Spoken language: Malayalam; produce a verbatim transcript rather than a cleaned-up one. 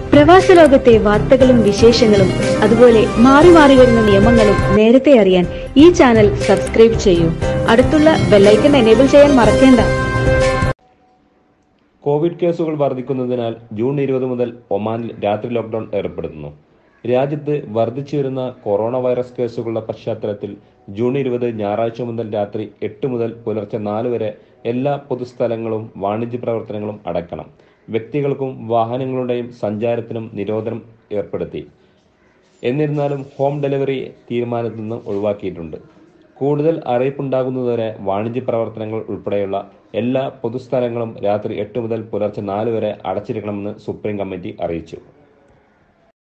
പ്രവാസ ലോകത്തെ വാർത്തകളും വിശേഷങ്ങളും അതുപോലെ മാറി മാറി വരുന്ന നിയമങ്ങളും നേരത്തെ അറിയാൻ ഈ ചാനൽ സബ്സ്ക്രൈബ് ചെയ്യൂ. അടുത്തുള്ള ബെല്ലൈക്കൺ എനേബിൾ ചെയ്യാൻ മറക്കേണ്ട. കോവിഡ് കേസുകൾ വർദ്ധിക്കുന്നതിനാൽ ജൂൺ ഇരുപത് മുതൽ ഒമാനിൽ രാത്രി ലോക്ക്ഡൌൺ ഏർപ്പെടുത്തുന്നു. രാജ്യത്ത് വർദ്ധിച്ചു വരുന്ന കൊറോണ വൈറസ് കേസുകളുടെ പശ്ചാത്തലത്തിൽ ജൂൺ ഇരുപത് ഞായറാഴ്ച മുതൽ രാത്രി എട്ട് മുതൽ പുലർച്ചെ നാല് വരെ എല്ലാ പൊതുസ്ഥലങ്ങളും വാണിജ്യ പ്രവർത്തനങ്ങളും അടയ്ക്കണം. വ്യക്തികൾക്കും വാഹനങ്ങളുടെയും സഞ്ചാരത്തിനും നിരോധനം ഏർപ്പെടുത്തി. എന്നിരുന്നാലും ഹോം ഡെലിവറി തീരുമാനത്തിൽ നിന്ന് ഒഴിവാക്കിയിട്ടുണ്ട്. കൂടുതൽ അറിയിപ്പുണ്ടാകുന്നതുവരെ വാണിജ്യ പ്രവർത്തനങ്ങൾ ഉൾപ്പെടെയുള്ള എല്ലാ പൊതുസ്ഥലങ്ങളും രാത്രി എട്ട് മുതൽ പുലർച്ചെ നാല് വരെ അടച്ചിരിക്കണമെന്ന് സുപ്രീം കമ്മിറ്റി അറിയിച്ചു.